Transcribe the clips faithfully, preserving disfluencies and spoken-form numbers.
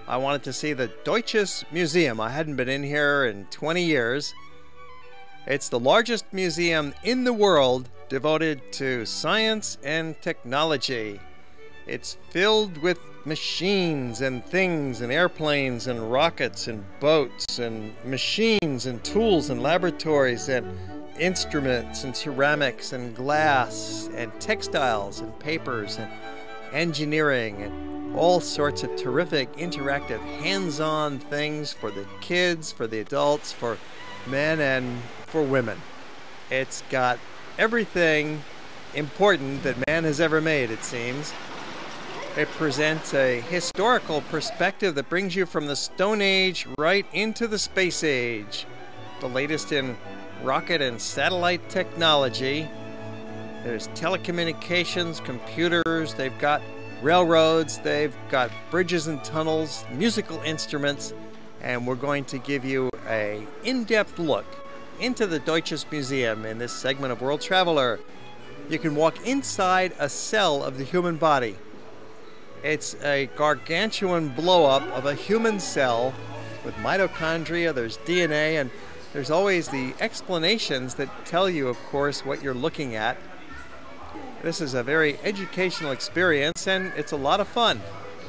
I wanted to see the Deutsches Museum. I hadn't been in here in twenty years. It's the largest museum in the world devoted to science and technology. It's filled with machines and things and airplanes and rockets and boats and machines and tools and laboratories and instruments and ceramics and glass and textiles and papers and engineering and all sorts of terrific interactive hands-on things for the kids, for the adults, for men and for women. It's got everything important that man has ever made, it seems. It presents a historical perspective that brings you from the Stone Age right into the Space Age. The latest in rocket and satellite technology. There's telecommunications, computers, they've got railroads, they've got bridges and tunnels, musical instruments, and we're going to give you an in-depth look into the Deutsches Museum in this segment of World Traveler. You can walk inside a cell of the human body. It's a gargantuan blow-up of a human cell with mitochondria, there's D N A, and there's always the explanations that tell you, of course, what you're looking at. This is a very educational experience, and it's a lot of fun.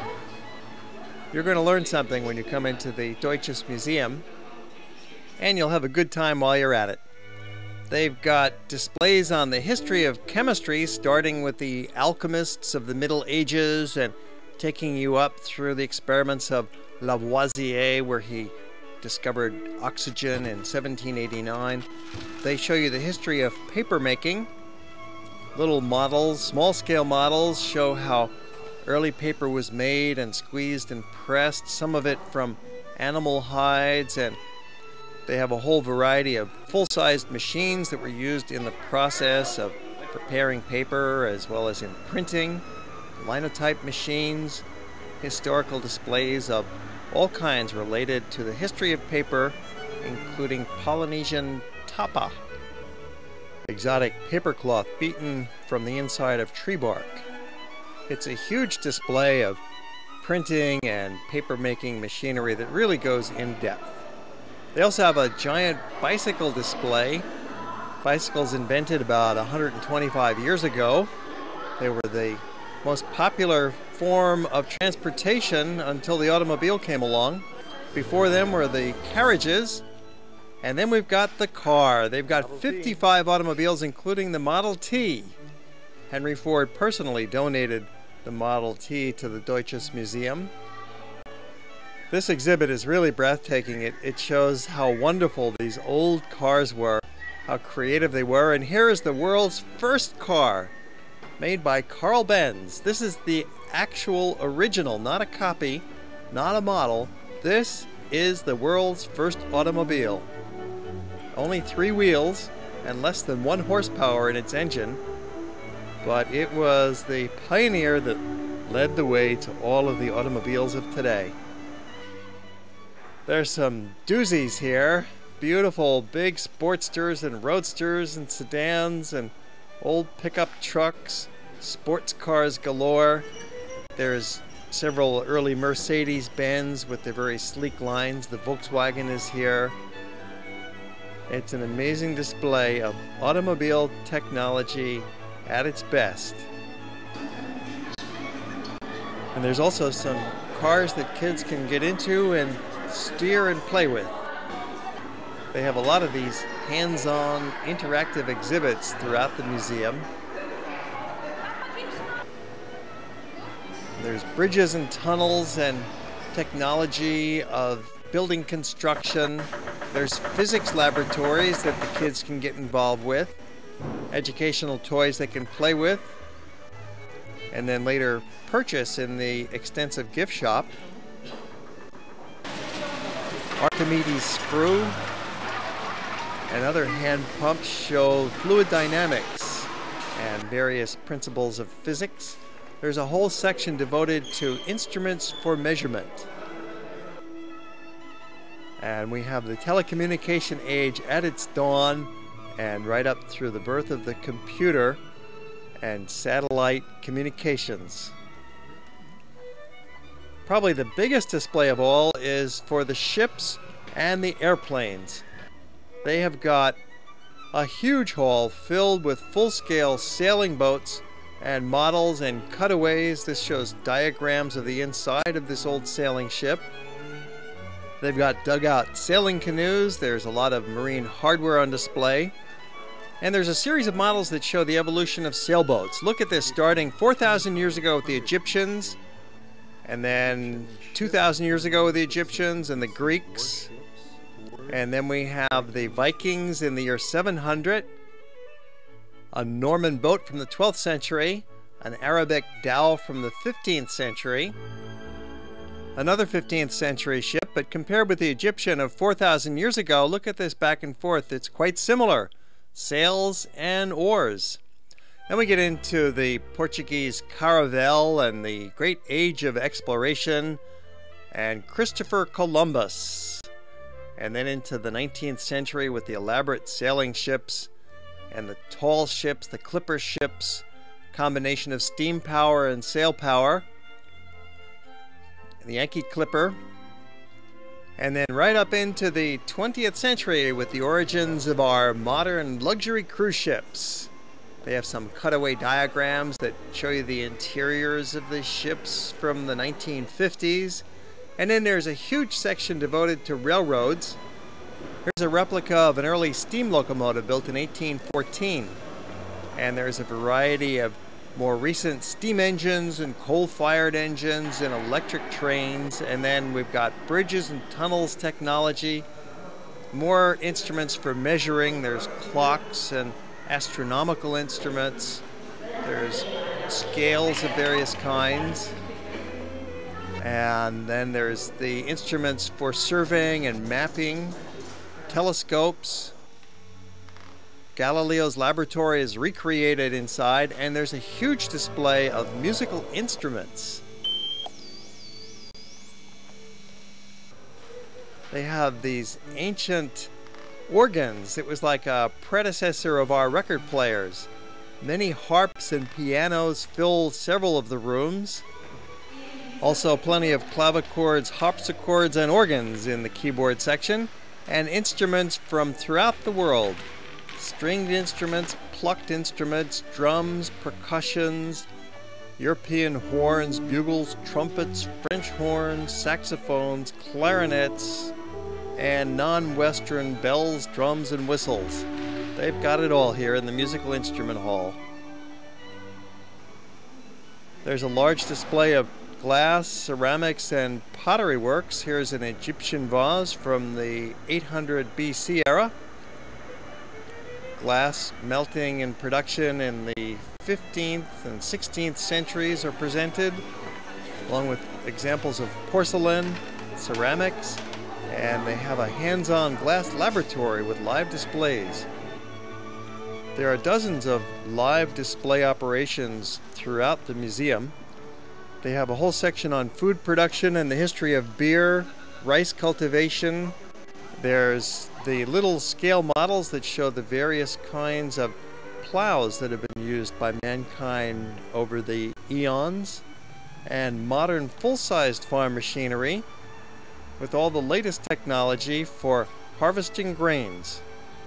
You're going to learn something when you come into the Deutsches Museum, and you'll have a good time while you're at it. They've got displays on the history of chemistry, starting with the alchemists of the Middle Ages and taking you up through the experiments of Lavoisier, where he discovered oxygen in seventeen eighty-nine. They show you the history of paper making. Little models, small-scale models, show how early paper was made and squeezed and pressed, some of it from animal hides, and they have a whole variety of full-sized machines that were used in the process of preparing paper, as well as in printing, linotype machines, historical displays of all kinds related to the history of paper, including Polynesian tapa, exotic paper cloth beaten from the inside of tree bark. It's a huge display of printing and paper-making machinery that really goes in depth. They also have a giant bicycle display. Bicycles invented about one hundred twenty-five years ago. They were the most popular form of transportation until the automobile came along. Before them were the carriages, and then we've got the car. They've got fifty-five automobiles, including the Model T. Henry Ford personally donated the Model T to the Deutsches Museum. This exhibit is really breathtaking. It, it shows how wonderful these old cars were, how creative they were, and here is the world's first car, made by Carl Benz. This is the actual original, not a copy, not a model. This is the world's first automobile. Only three wheels and less than one horsepower in its engine, but it was the pioneer that led the way to all of the automobiles of today. There's some doozies here. Beautiful big sportsters and roadsters and sedans and old pickup trucks, sports cars galore. There's several early Mercedes-Benz with their very sleek lines. The Volkswagen is here. It's an amazing display of automobile technology at its best. And there's also some cars that kids can get into and steer and play with. They have a lot of these hands-on interactive exhibits throughout the museum. There's bridges and tunnels and technology of building construction. There's physics laboratories that the kids can get involved with, educational toys they can play with, and then later purchase in the extensive gift shop. Archimedes screw and other hand pumps show fluid dynamics and various principles of physics. There's a whole section devoted to instruments for measurement. And we have the telecommunication age at its dawn and right up through the birth of the computer and satellite communications. probably the biggest display of all is for the ships and the airplanes. They have got a huge hall filled with full-scale sailing boats and models and cutaways. This shows diagrams of the inside of this old sailing ship. They've got dugout sailing canoes. There's a lot of marine hardware on display. And there's a series of models that show the evolution of sailboats. Look at this, starting four thousand years ago with the Egyptians, and then two thousand years ago with the Egyptians and the Greeks. And then we have the Vikings in the year seven hundred, a Norman boat from the twelfth century, an Arabic dhow from the fifteenth century, another fifteenth century ship, but compared with the Egyptian of four thousand years ago, look at this back and forth. It's quite similar. Sails and oars. Then we get into the Portuguese caravel and the great age of exploration and Christopher Columbus. And then into the nineteenth century with the elaborate sailing ships and the tall ships, the clipper ships, combination of steam power and sail power. The Yankee Clipper. And then right up into the twentieth century with the origins of our modern luxury cruise ships. They have some cutaway diagrams that show you the interiors of the ships from the nineteen fifties. And then there's a huge section devoted to railroads. Here's a replica of an early steam locomotive built in eighteen fourteen. And there's a variety of more recent steam engines and coal-fired engines and electric trains. And then we've got bridges and tunnels technology, more instruments for measuring. There's clocks and astronomical instruments. There's scales of various kinds. And then there's the instruments for surveying and mapping, telescopes. Galileo's laboratory is recreated inside, and there's a huge display of musical instruments. They have these ancient organs. It was like a predecessor of our record players. Many harps and pianos fill several of the rooms. Also plenty of clavichords, harpsichords, and organs in the keyboard section, and instruments from throughout the world. Stringed instruments, plucked instruments, drums, percussions, European horns, bugles, trumpets, French horns, saxophones, clarinets, and non-Western bells, drums, and whistles. They've got it all here in the Musical Instrument Hall. There's a large display of glass, ceramics, and pottery works. Here's an Egyptian vase from the eight hundred B C era. Glass melting and production in the fifteenth and sixteenth centuries are presented, along with examples of porcelain, ceramics, and they have a hands-on glass laboratory with live displays. There are dozens of live display operations throughout the museum. They have a whole section on food production and the history of beer, rice cultivation. There's the little scale models that show the various kinds of plows that have been used by mankind over the eons, and modern full-sized farm machinery with all the latest technology for harvesting grains.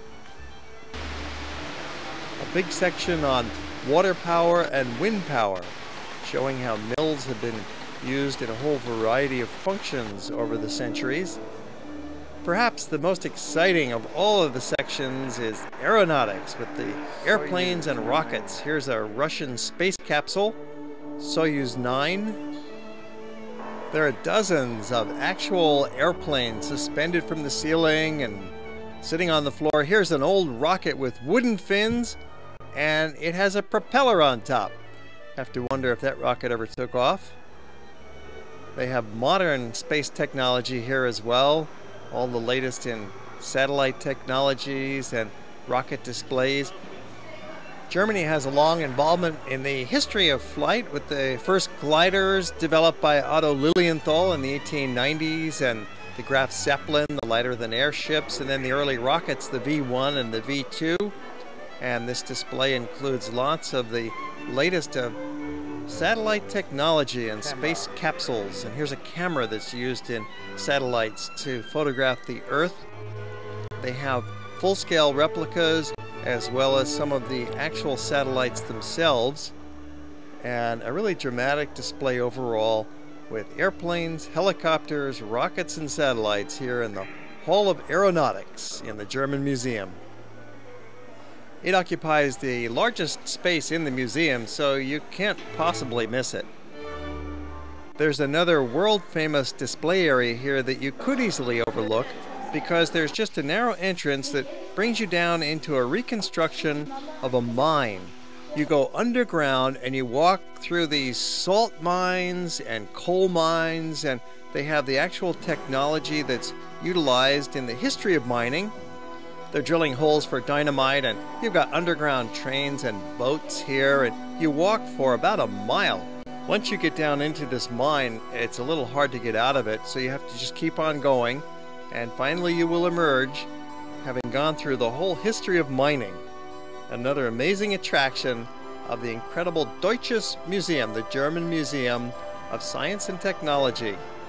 A big section on water power and wind power, showing how mills have been used in a whole variety of functions over the centuries. Perhaps the most exciting of all of the sections is aeronautics, with the airplanes and rockets. Here's a Russian space capsule, Soyuz nine. There are dozens of actual airplanes suspended from the ceiling and sitting on the floor. Here's an old rocket with wooden fins, and it has a propeller on top. Have to wonder if that rocket ever took off. They have modern space technology here as well. All the latest in satellite technologies and rocket displays. Germany has a long involvement in the history of flight, with the first gliders developed by Otto Lilienthal in the eighteen nineties, and the Graf Zeppelin, the lighter-than airships, and then the early rockets, the V one and the V two. And this display includes lots of the latest of satellite technology and space capsules. And here's a camera that's used in satellites to photograph the Earth. They have full-scale replicas as well as some of the actual satellites themselves, and a really dramatic display overall with airplanes, helicopters, rockets, and satellites here in the Hall of Aeronautics in the German Museum. It occupies the largest space in the museum, so you can't possibly miss it. There's another world-famous display area here that you could easily overlook, because there's just a narrow entrance that brings you down into a reconstruction of a mine. You go underground and you walk through these salt mines and coal mines, and they have the actual technology that's utilized in the history of mining. They're drilling holes for dynamite, and you've got underground trains and boats here, and you walk for about a mile. Once you get down into this mine, it's a little hard to get out of it, so you have to just keep on going. And finally you will emerge, having gone through the whole history of mining. Another amazing attraction of the incredible Deutsches Museum, the German Museum of Science and Technology.